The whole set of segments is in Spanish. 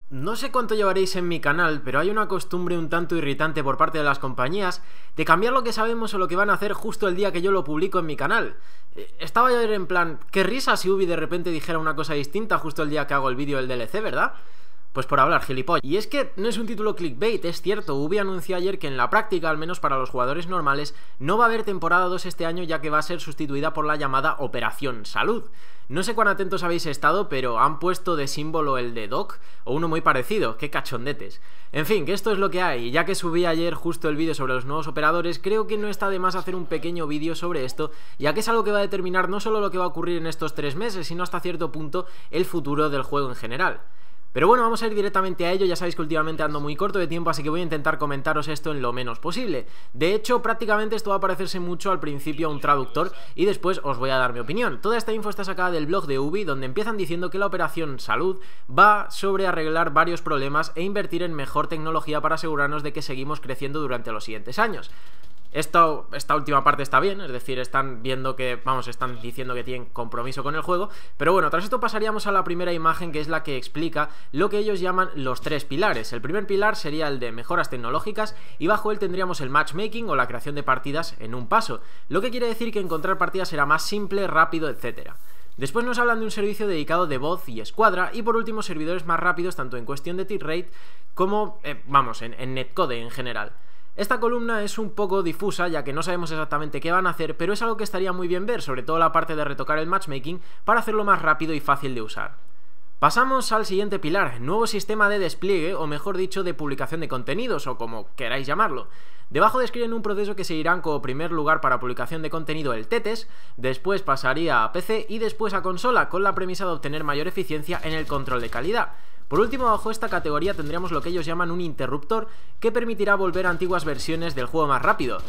No sé cuánto llevaréis en mi canal, pero hay una costumbre un tanto irritante por parte de las compañías de cambiar lo que sabemos o lo que van a hacer justo el día que yo lo publico en mi canal. Estaba yo en plan, qué risa si Ubi de repente dijera una cosa distinta justo el día que hago el vídeo del DLC, ¿verdad? Pues por hablar, gilipollas. Y es que no es un título clickbait, es cierto. Ubi anunció ayer que en la práctica, al menos para los jugadores normales, no va a haber temporada 2 este año, ya que va a ser sustituida por la llamada Operación Salud. No sé cuán atentos habéis estado, pero han puesto de símbolo el de Doc, o uno muy parecido, qué cachondetes. En fin, que esto es lo que hay, y ya que subí ayer justo el vídeo sobre los nuevos operadores, creo que no está de más hacer un pequeño vídeo sobre esto, ya que es algo que va a determinar no solo lo que va a ocurrir en estos 3 meses, sino hasta cierto punto el futuro del juego en general. Pero bueno, vamos a ir directamente a ello. Ya sabéis que últimamente ando muy corto de tiempo, así que voy a intentar comentaros esto en lo menos posible. De hecho, prácticamente esto va a parecerse mucho al principio a un traductor y después os voy a dar mi opinión. Toda esta info está sacada del blog de Ubi, donde empiezan diciendo que la Operación Salud va sobre arreglar varios problemas e invertir en mejor tecnología para asegurarnos de que seguimos creciendo durante los siguientes años. Esta última parte está bien, es decir, están viendo que, están diciendo que tienen compromiso con el juego, pero bueno, tras esto pasaríamos a la primera imagen, que es la que explica lo que ellos llaman los 3 pilares. El primer pilar sería el de mejoras tecnológicas y bajo él tendríamos el matchmaking o la creación de partidas en un paso, lo que quiere decir que encontrar partidas será más simple, rápido, etc. Después nos hablan de un servicio dedicado de voz y escuadra y por último servidores más rápidos tanto en cuestión de tick rate como, en netcode en general. Esta columna es un poco difusa, ya que no sabemos exactamente qué van a hacer, pero es algo que estaría muy bien ver, sobre todo la parte de retocar el matchmaking para hacerlo más rápido y fácil de usar. Pasamos al siguiente pilar, nuevo sistema de despliegue, o mejor dicho, de publicación de contenidos, o como queráis llamarlo. Debajo describen un proceso que seguirán como primer lugar para publicación de contenido el TETES, después pasaría a PC y después a consola, con la premisa de obtener mayor eficiencia en el control de calidad. Por último, bajo esta categoría tendríamos lo que ellos llaman un interruptor, que permitirá volver a antiguas versiones del juego más rápido.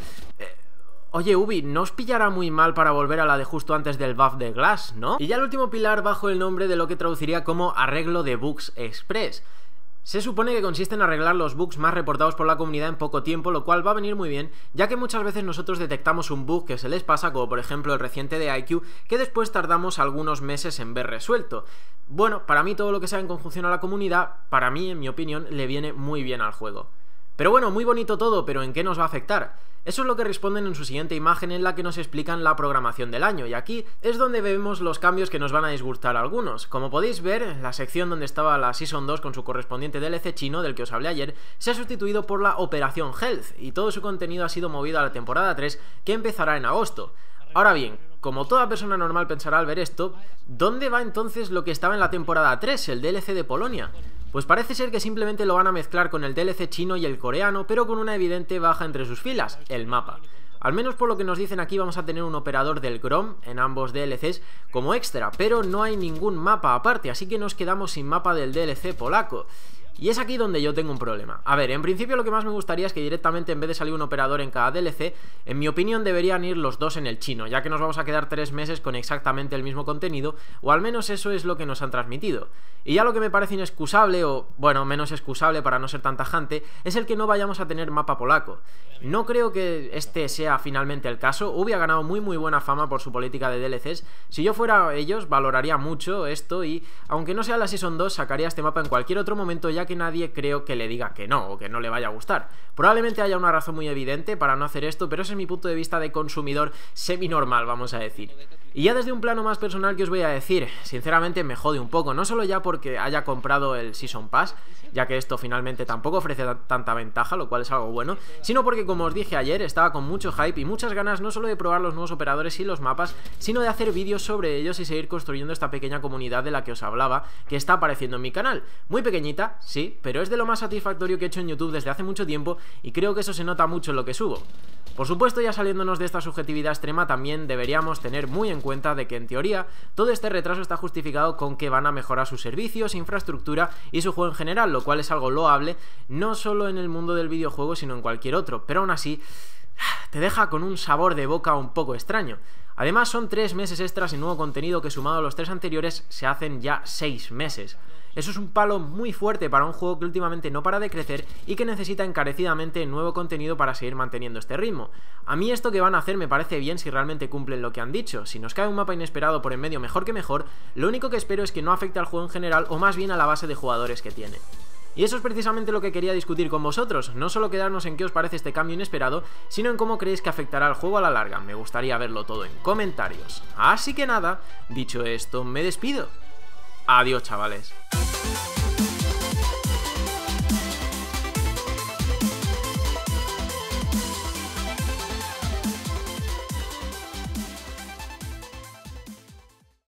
Oye, Ubi, ¿no os pillará muy mal para volver a la de justo antes del buff de Glass, no? Y ya el último pilar bajo el nombre de lo que traduciría como arreglo de bugs express. Se supone que consiste en arreglar los bugs más reportados por la comunidad en poco tiempo, lo cual va a venir muy bien, ya que muchas veces nosotros detectamos un bug que se les pasa, como por ejemplo el reciente de IQ, que después tardamos algunos meses en ver resuelto. Bueno, para mí todo lo que sea en conjunción a la comunidad, para mí, en mi opinión, le viene muy bien al juego. Pero bueno, muy bonito todo, pero ¿en qué nos va a afectar? Eso es lo que responden en su siguiente imagen, en la que nos explican la programación del año, y aquí es donde vemos los cambios que nos van a disgustar a algunos. Como podéis ver, la sección donde estaba la Season 2 con su correspondiente DLC chino, del que os hablé ayer, se ha sustituido por la Operación Health, y todo su contenido ha sido movido a la temporada 3, que empezará en agosto. Ahora bien, como toda persona normal pensará al ver esto, ¿dónde va entonces lo que estaba en la temporada 3, el DLC de Polonia? Pues parece ser que simplemente lo van a mezclar con el DLC chino y el coreano, pero con una evidente baja entre sus filas, el mapa. Al menos por lo que nos dicen aquí, vamos a tener un operador del Grom en ambos DLCs como extra, pero no hay ningún mapa aparte, así que nos quedamos sin mapa del DLC polaco. Y es aquí donde yo tengo un problema. A ver, en principio lo que más me gustaría es que directamente, en vez de salir un operador en cada DLC, en mi opinión deberían ir los dos en el chino, ya que nos vamos a quedar 3 meses con exactamente el mismo contenido, o al menos eso es lo que nos han transmitido. Y ya lo que me parece inexcusable, o bueno, menos excusable para no ser tan tajante, es el que no vayamos a tener mapa polaco. No creo que este sea finalmente el caso. Ubi ha ganado muy buena fama por su política de DLCs. Si yo fuera ellos, valoraría mucho esto y, aunque no sea la Season 2, sacaría este mapa en cualquier otro momento, ya que nadie creo que le diga que no, o que no le vaya a gustar. Probablemente haya una razón muy evidente para no hacer esto, pero ese es mi punto de vista de consumidor semi-normal, vamos a decir. Y ya desde un plano más personal, que os voy a decir, sinceramente me jode un poco, no solo ya porque haya comprado el Season Pass, ya que esto finalmente tampoco ofrece tanta ventaja, lo cual es algo bueno, sino porque, como os dije ayer, estaba con mucho hype y muchas ganas no solo de probar los nuevos operadores y los mapas, sino de hacer vídeos sobre ellos y seguir construyendo esta pequeña comunidad de la que os hablaba, que está apareciendo en mi canal. Muy pequeñita, sí, pero es de lo más satisfactorio que he hecho en YouTube desde hace mucho tiempo y creo que eso se nota mucho en lo que subo. Por supuesto, ya saliéndonos de esta subjetividad extrema, también deberíamos tener muy en cuenta de que, en teoría, todo este retraso está justificado con que van a mejorar sus servicios, infraestructura y su juego en general, lo cual es algo loable, no solo en el mundo del videojuego, sino en cualquier otro, pero aún así te deja con un sabor de boca un poco extraño. Además, son 3 meses extras y nuevo contenido que, sumado a los 3 anteriores, se hacen ya 6 meses. Eso es un palo muy fuerte para un juego que últimamente no para de crecer y que necesita encarecidamente nuevo contenido para seguir manteniendo este ritmo. A mí esto que van a hacer me parece bien si realmente cumplen lo que han dicho. Si nos cae un mapa inesperado por en medio, mejor que mejor. Lo único que espero es que no afecte al juego en general, o más bien a la base de jugadores que tiene. Y eso es precisamente lo que quería discutir con vosotros, no solo quedarnos en qué os parece este cambio inesperado, sino en cómo creéis que afectará al juego a la larga. Me gustaría verlo todo en comentarios. Así que nada, dicho esto, me despido. Adiós, chavales.